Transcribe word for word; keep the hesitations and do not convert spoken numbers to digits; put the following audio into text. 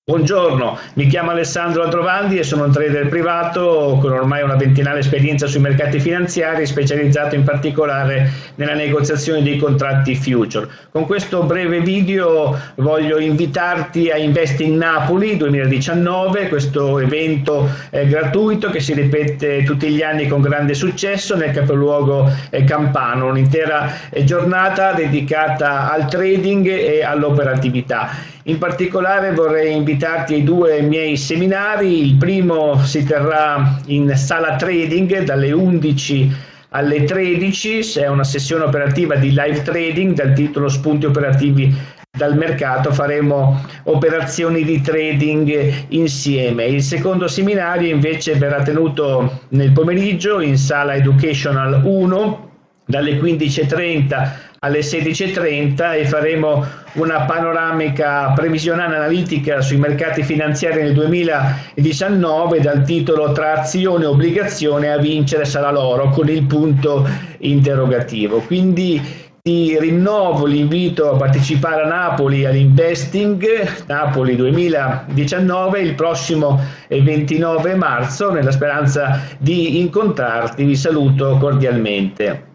Buongiorno, mi chiamo Alessandro Aldrovandi e sono un trader privato con ormai una ventinale esperienza sui mercati finanziari, specializzato in particolare nella negoziazione dei contratti future. Con questo breve video voglio invitarti a Investing Napoli duemiladiciannove, questo evento eh, gratuito che si ripete tutti gli anni con grande successo nel capoluogo eh, campano, un'intera eh, giornata dedicata al trading e all'operatività. In particolare vorrei invitarti ai due miei seminari. Il primo si terrà in sala trading dalle undici alle tredici, è una sessione operativa di live trading dal titolo Spunti operativi dal mercato, faremo operazioni di trading insieme. Il secondo seminario invece verrà tenuto nel pomeriggio in sala Educational uno dalle quindici e trenta alle sedici e trenta e faremo una panoramica previsionale analitica sui mercati finanziari nel duemiladiciannove dal titolo Tra azione e obbligazione a vincere sarà l'oro, con il punto interrogativo. Quindi ti rinnovo l'invito a partecipare a Napoli all'Investing Napoli duemiladiciannove il prossimo ventinove marzo, nella speranza di incontrarti. Vi saluto cordialmente.